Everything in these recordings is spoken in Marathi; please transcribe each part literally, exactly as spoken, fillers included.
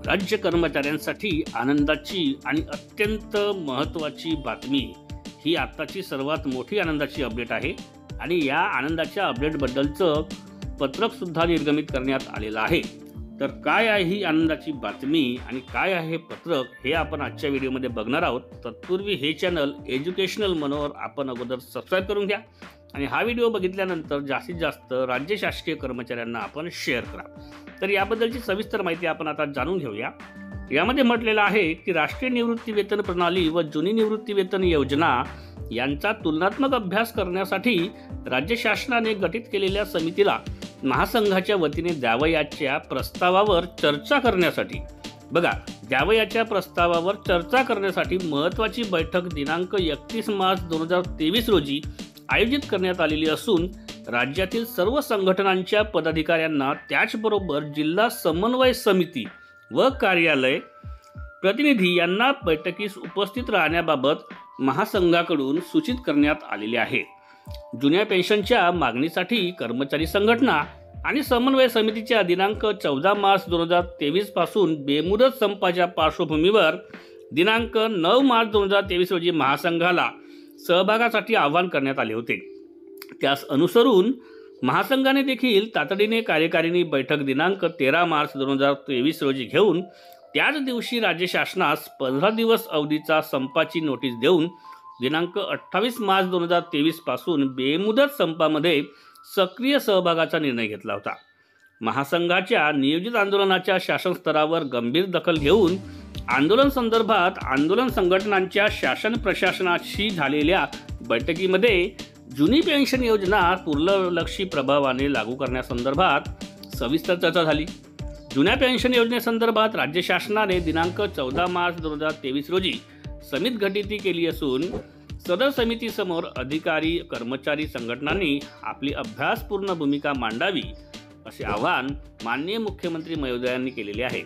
राज्य कर्मचाऱ्यांसाठी आनंदाची आणि अत्यंत महत्त्वाची बातमी। ही आत्ताची सर्वात मोठी आनंदाची अपडेट आहे आणि या आनंदाच्या अपडेटबद्दलचं पत्रक सुद्धा निर्गमित करण्यात आलेलं आहे। तर काय आहे ही आनंदाची बातमी आणि काय आहे हे पत्रक हे आपण आजच्या व्हिडिओमध्ये बघणार आहोत। तत्पूर्वी हे चॅनल एज्युकेशनल मनोहर आपण अगोदर सबस्क्राइब करून घ्या आणि हा व्हिडिओ बघितल्यानंतर जास्तीत जास्त राज्य शासकीय कर्मचाऱ्यांना आपण शेअर करा। तर याबद्दलची सविस्तर माहिती आपण आता जाणून घेऊया। यामध्ये म्हटलेलं आहे की राष्ट्रीय निवृत्ती वेतन प्रणाली व जुनी निवृत्ती वेतन योजना यांचा तुलनात्मक अभ्यास करण्यासाठी राज्य शासनाने गठीत केलेल्या समितीला महासंघाच्या वतीने द्यावयाच्या प्रस्तावावर चर्चा करण्यासाठी बघा द्यावयाच्या प्रस्तावावर चर्चा करण्यासाठी महत्त्वाची बैठक दिनांक एकतीस मार्च दोन हजार तेवीस रोजी आयोजित करण्यात आलेली असून राज्यातील सर्व संघटनांच्या पदाधिकाऱ्यांना त्याचबरोबर जिल्हा समन्वय समिती व कार्यालय प्रतिनिधी यांना बैठकीस उपस्थित राहण्याबाबत महासंघाकडून सूचित करण्यात आलेले आहे। जुन्या पेन्शनच्या मागणीसाठी कर्मचारी संघटना आणि समन्वय समितीच्या दिनांक चौदा मार्च दोन हजार तेवीस पासून बेमुदत संपाच्या पार्श्वभूमीवर दिनांक नऊ मार्च दोन हजार तेवीस रोजी महासंघाला सहभागासाठी आवाहन करण्यात आले होते। त्यास अनुसरून महासंघाने देखील तातडीने कार्यकारिणी बैठक दिनांक तेरा मार्च दोन हजार तेवीस रोजी घेऊन त्याच दिवशी राज्य शासनास पंधरा दिवस अवधीचा संपाची नोटीस देऊन दिनांक अठ्ठावीस मार्च दोन हजार तेवीस पासून बेमुदत संपामध्ये सक्रिय सहभागाचा निर्णय घेतला होता। महासंघाच्या नियोजित आंदोलनाच्या शासन स्तरावर गंभीर दखल घेऊन आंदोलन संदर्भात आंदोलन संघटनांच्या शासन प्रशासनाशी झालेल्या बैठकीमध्ये जुनी पेन्शन योजना पूर्वलक्षी प्रभावाने लागू करण्यासंदर्भात सविस्तर चर्चा झाली। जुन्या पेन्शन योजनेसंदर्भात राज्य शासनाने दिनांक चौदा मार्च दोन हजार तेवीस रोजी समिती गठीत केली असून सदर समितीसमोर अधिकारी कर्मचारी संघटनांनी आपली अभ्यासपूर्ण भूमिका मांडावी असे आवाहन माननीय मुख्यमंत्री महोदयांनी केलेले आहे।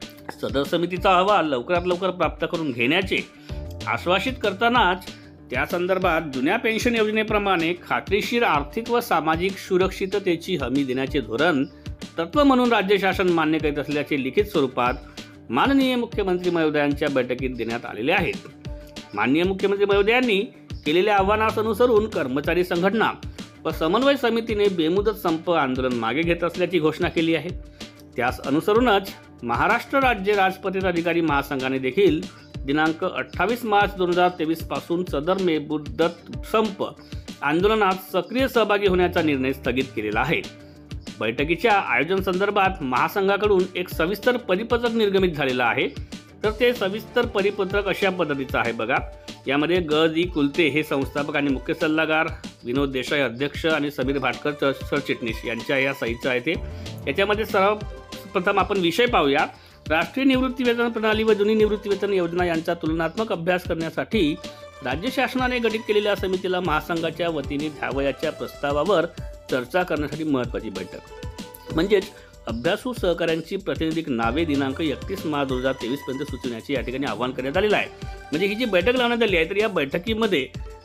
सदर समितीचा अहवाल लवकरात लवकर प्राप्त करून घेण्याचे आश्वासित करतानाच त्या संदर्भात जुन्या पेन्शन योजनेप्रमाणे खात्रीशीर आर्थिक व सामाजिक सुरक्षिततेची हमी देण्याचे धोरण तत्व म्हणून राज्य शासन मान्य करीत असल्याचे लिखित स्वरूपात माननीय मुख्यमंत्री महोदयांच्या बैठकीत देण्यात आलेले आहेत। माननीय मुख्यमंत्री महोदयांनी केलेल्या आव्हानास अनुसरून कर्मचारी संघटना व समन्वय समितीने बेमुदत संप आंदोलन मागे घेत असल्याची घोषणा केली आहे। त्यास अनुसरूनच महाराष्ट्र राज्य राजपत्रित अधिकारी महासंघाने देखील दिनांक अठ्ठावीस मार्च दोन हजार तेवीस पासून सदर बेमुदत संप आंदोलनात सक्रिय सहभागी होण्याचा निर्णय स्थगित केलेला आहे। बैठकीच्या आयोजन संदर्भात महासंघाकडून एक सविस्तर परिपत्रक निर्गमित झालेला आहे। तर ते सविस्तर परिपत्रक अशा पद्धतीचं आहे बघा। यामध्ये ग जी कुलते हे संस्थापक आणि मुख्य सल्लागार, विनोद देसाई अध्यक्ष आणि समीर भाटकर सरचिटणीस यांच्या या सहीचं आहे ते। याच्यामध्ये सर्वप्रथम आपण विषय पाहूया। राष्ट्रीय निवृत्ती वेतन प्रणाली व जुनी निवृत्ती वेतन योजना यांचा तुलनात्मक अभ्यास करण्यासाठी राज्य शासनाने गठीत केलेल्या समितीला महासंघाच्या वतीने द्यावयाच्या प्रस्तावावर चर्चा करण्यासाठी महत्त्वाची बैठक म्हणजेच अभ्यासू सहकाऱ्यांची प्रातिनिधिक नावे दिनांक एकतीस मार्च दोन हजार तेवीस पर्यंत सुचवण्याचे या ठिकाणी आवाहन करण्यात आलेलं आहे। म्हणजे ही जी बैठक लावण्यात आली आहे तर या बैठकीमध्ये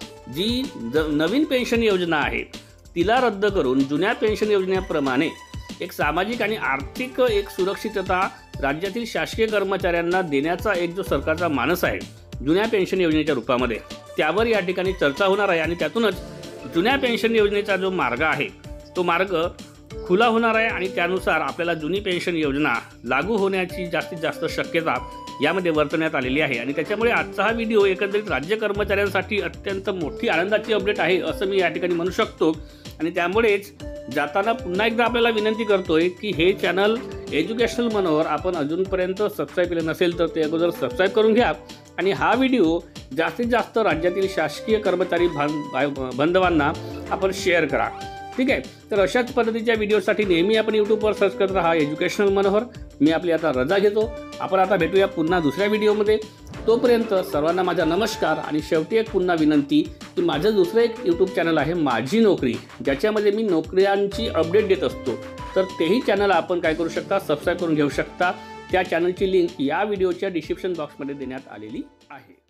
जी नवीन पेन्शन योजना आहे तिला रद्द करून जुन्या पेन्शन योजनेप्रमाणे एक सामाजिक आणि आर्थिक एक सुरक्षितता राज्यातील शासकीय कर्मचाऱ्यांना देण्याचा एक जो सरकारचा मानस आहे जुन्या पेन्शन योजनेच्या रूपामध्ये त्यावर या ठिकाणी चर्चा होणार आहे आणि त्यातूनच जुन्या पेन्शन योजनेचा जो मार्ग आहे तो मार्ग खुला होणार आहे आणि त्यानुसार आपल्याला जुनी पेन्शन योजना लागू होण्याची जास्तीत जास्त शक्यता यामध्ये वर्तवण्यात आलेली आहे। आणि त्याच्यामुळे आजचा हा व्हिडिओ एकंदरीत राज्य कर्मचाऱ्यांसाठी अत्यंत मोठी आनंदाची अपडेट आहे असं मी या ठिकाणी म्हणू शकतो। आणि त्यामुळेच जाताना पुन्हा एकदा आपल्याला विनंती करतोय की हे चॅनल एज्युकेशनल मनोहर आपण अजूनपर्यंत सबस्क्राईब केले नसेल तर ते अगोदर सबस्क्राईब करून घ्या आणि हा व्हिडिओ जास्तीत जास्त राज्यातील शासकीय कर्मचारी बांधवांना आपण शेअर करा। ठीक आहे। तर अशाच पद्धतीच्या व्हिडिओसाठी नेहमी आपण यूट्यूबवर सर्च करत राहा एज्युकेशनल मनोहर। मी आपली आता रजा घेतो। आपण आता भेटूया पुन्हा दुसऱ्या व्हिडिओमध्ये। तोपर्यंत सर्वांना माझा नमस्कार आणि शेवटी एक पुन्हा विनंती की माझं दुसरं एक यूट्यूब चॅनल आहे माझी नोकरी ज्याच्यामध्ये मी नोकऱ्यांची अपडेट देत असतो। तर तेही चॅनल आपण काय करू शकता सबस्क्राईब करून घेऊ शकता। त्या चॅनलची लिंक या व्हिडिओच्या डिस्क्रिप्शन बॉक्समध्ये देण्यात आलेली आहे।